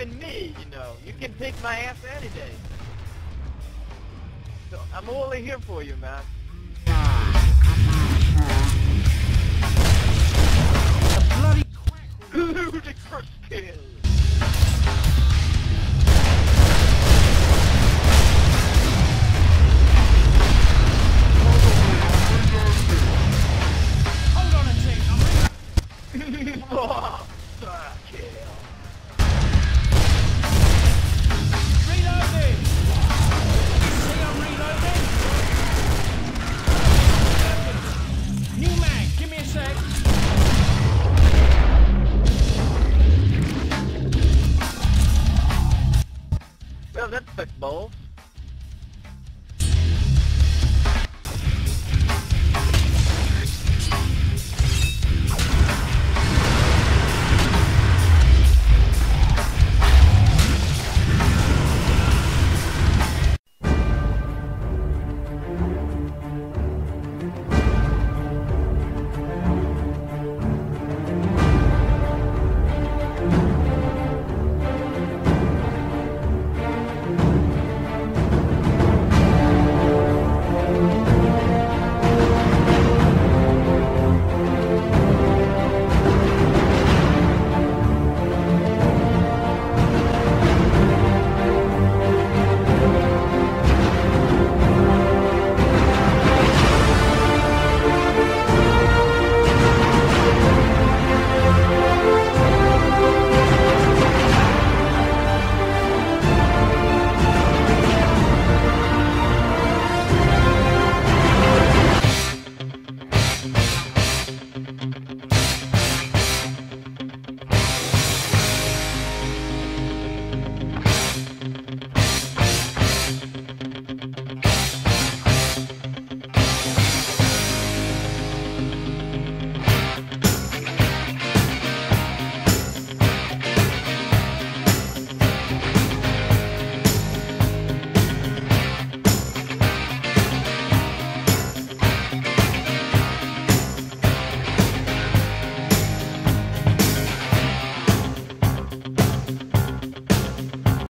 than me, you know. You can kick my ass any day. So I'm only here for you, man. The bloody Ludicrous kid. hold on a tick, I'm Monster kill. reloading. See, I'm reloading. New mag, give me a sec. Well, that's quick balls.